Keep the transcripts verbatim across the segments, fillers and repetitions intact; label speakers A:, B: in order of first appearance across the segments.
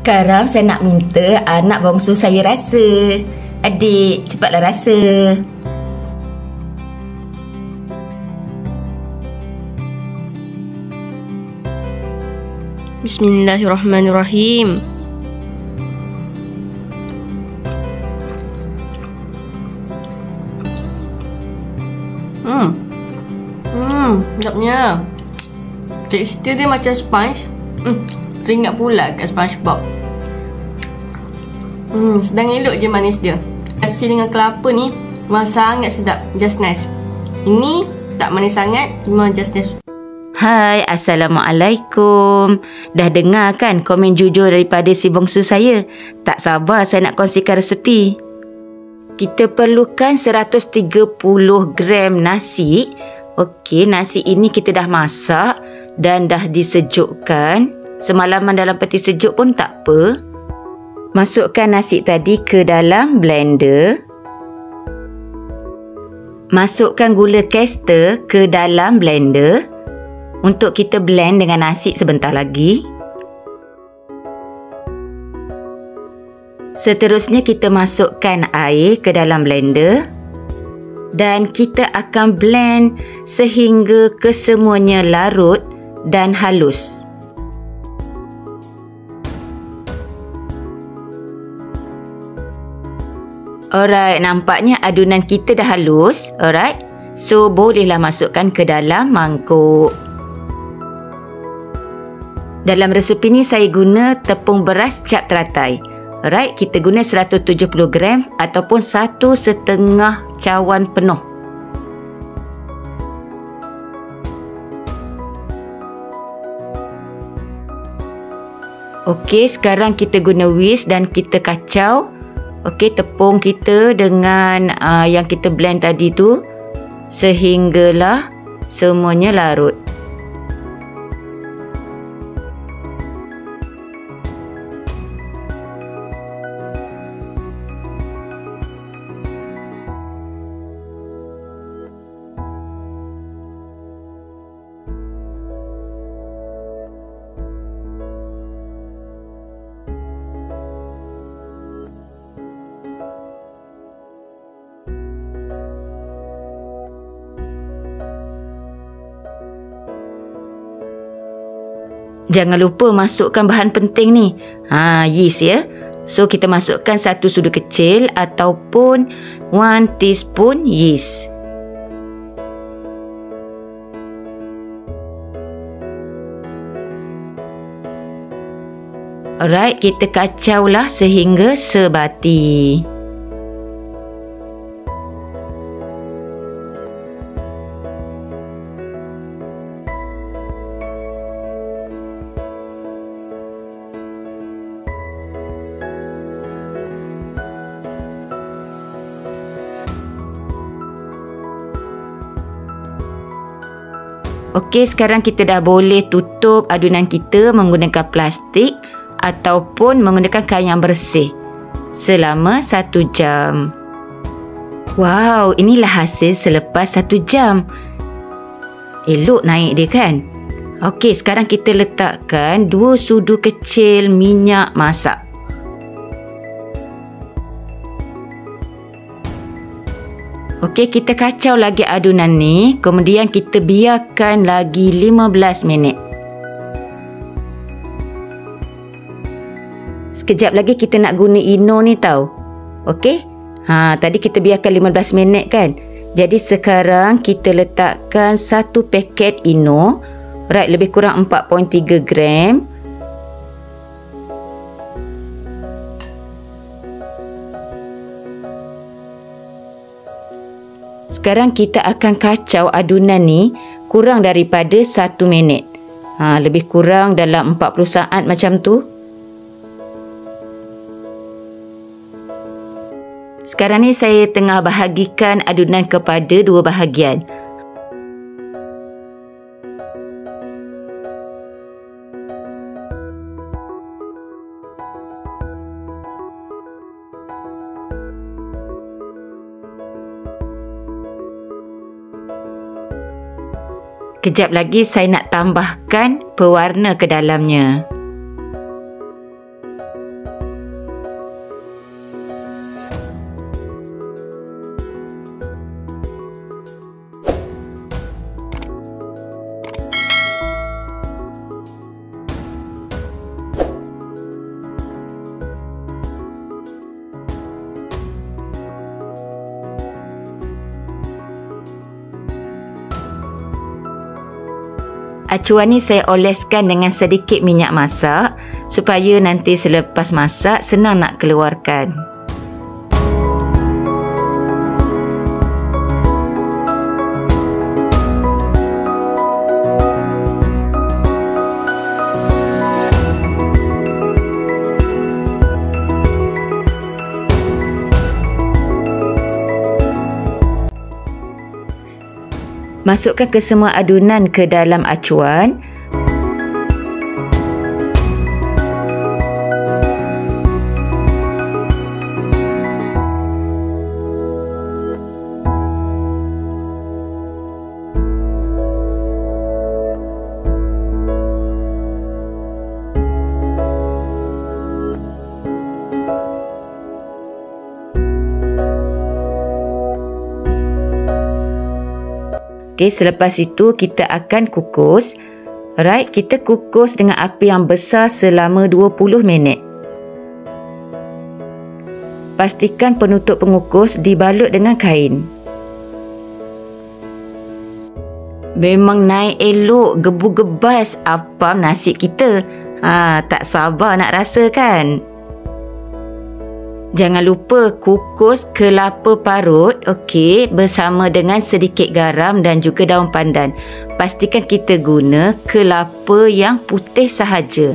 A: Sekarang saya nak minta anak bongsu saya rasa. Adik, cepatlah rasa.
B: Bismillahirrahmanirrahim. Hmm. Hmm, sedapnya. Tekstur dia macam sponge. Hmm, teringat pula kat SpongeBob. Hmm, sedang elok je manis dia. Nasi dengan kelapa ni memang sangat sedap. Just nice. Ini tak manis sangat, memang just nice.
A: Hai, Assalamualaikum. Dah dengar kan komen jujur daripada si bongsu saya? Tak sabar saya nak kongsikan resepi. Kita perlukan seratus tiga puluh gram nasi. Okey, nasi ini kita dah masak dan dah disejukkan. Semalaman dalam peti sejuk pun tak apa. Masukkan nasi tadi ke dalam blender. Masukkan gula caster ke dalam blender untuk kita blend dengan nasi sebentar lagi. Seterusnya kita masukkan air ke dalam blender dan kita akan blend sehingga kesemuanya larut dan halus. Alright, nampaknya adunan kita dah halus. Alright, so bolehlah masukkan ke dalam mangkuk. Dalam resepi ni saya guna tepung beras cap teratai. Alright, kita guna seratus tujuh puluh gram ataupun satu setengah cawan penuh. Okey, sekarang kita guna whisk dan kita kacau. Okey, tepung kita dengan uh, yang kita blend tadi tu sehinggalah semuanya larut. Jangan lupa masukkan bahan penting ni. Ha, yeast ya. So kita masukkan satu sudu kecil ataupun one teaspoon yeast. Alright, kita kacaulah sehingga sebati. Okey, sekarang kita dah boleh tutup adunan kita menggunakan plastik ataupun menggunakan kain yang bersih selama satu jam. Wow, inilah hasil selepas satu jam. Elok naik dia kan? Okey, sekarang kita letakkan dua sudu kecil minyak masak. Okey, kita kacau lagi adunan ni. Kemudian kita biarkan lagi lima belas minit. Sekejap lagi kita nak guna Eno ni tau. Okey? Ha, tadi kita biarkan lima belas minit kan? Jadi sekarang kita letakkan satu paket Eno. Right, lebih kurang empat perpuluhan tiga gram. Sekarang kita akan kacau adunan ni kurang daripada satu minit. Ha, lebih kurang dalam empat puluh saat macam tu. Sekarang ni saya tengah bahagikan adunan kepada dua bahagian. Kejap lagi saya nak tambahkan pewarna ke dalamnya. Acuan ni saya oleskan dengan sedikit minyak masak supaya nanti selepas masak senang nak keluarkan. Masukkan ke semua adunan ke dalam acuan. Okay, selepas itu kita akan kukus. Alright, kita kukus dengan api yang besar selama dua puluh minit. Pastikan penutup pengukus dibalut dengan kain. Memang naik elok, gebu-gebas apam nasi kita. Ha, tak sabar nak rasa kan? Jangan lupa kukus kelapa parut, okey, bersama dengan sedikit garam dan juga daun pandan. Pastikan kita guna kelapa yang putih sahaja.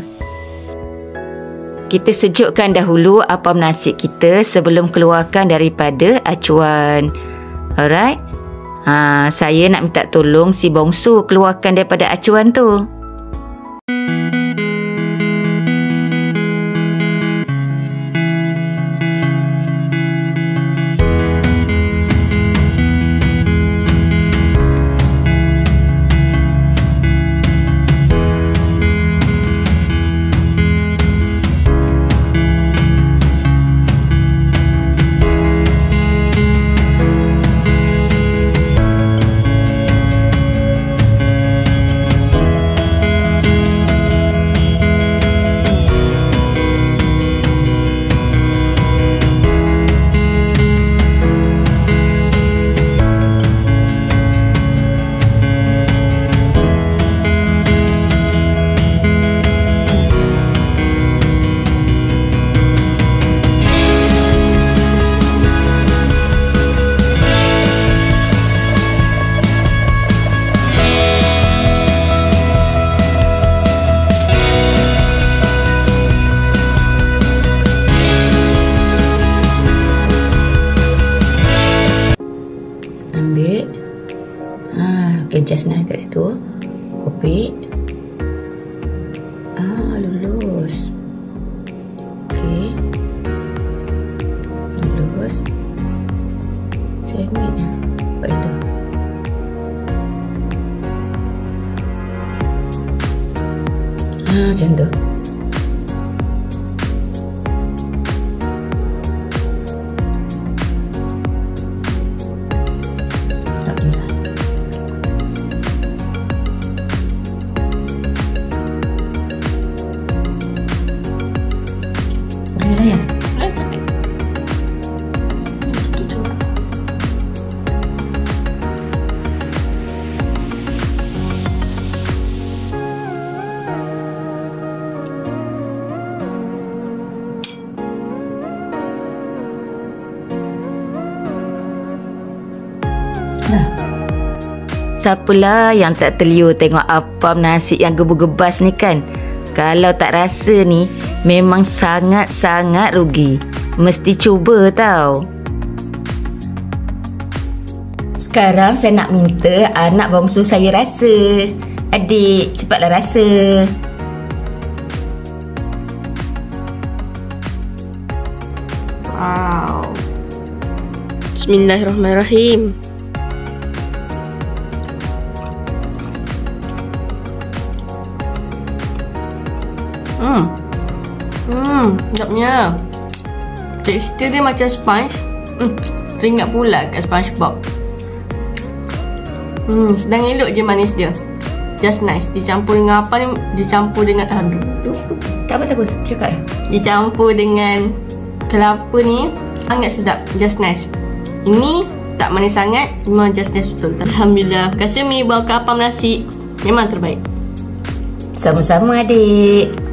A: Kita sejukkan dahulu apam nasi kita sebelum keluarkan daripada acuan. Alright? Ha, saya nak minta tolong si bongsu keluarkan daripada acuan tu. Ambil. Ha, okay, just nice kat situ. Kopi. Ah, lulus. Okey. Lulus. Saya ambil. Buat itu. Ha, macam tu.
B: Ya.
A: Siapalah yang tak terliur tengok apam nasi yang gebu-gebas ni kan? Kalau tak rasa ni, memang sangat-sangat rugi. Mesti cuba tau. Sekarang saya nak minta anak bongsu saya rasa. Adik, cepatlah rasa.
B: Wow. Bismillahirrahmanirrahim. Hmm. Hmm, sedapnya. Tekstur dia macam sponge. Hmm, teringat pula kat SpongeBob. Hmm, sedang elok je manis dia. Just nice. Dicampur dengan apa ni? Dicampur dengan aduh.
A: Tak apa, tak apa. Cakap.
B: Dicampur dengan kelapa ni sangat sedap. Just nice. Ini tak manis sangat, cuma just nice betul. Alhamdulillah. Kasih mi bawa ke apam nasi memang terbaik.
A: Sama-sama adik.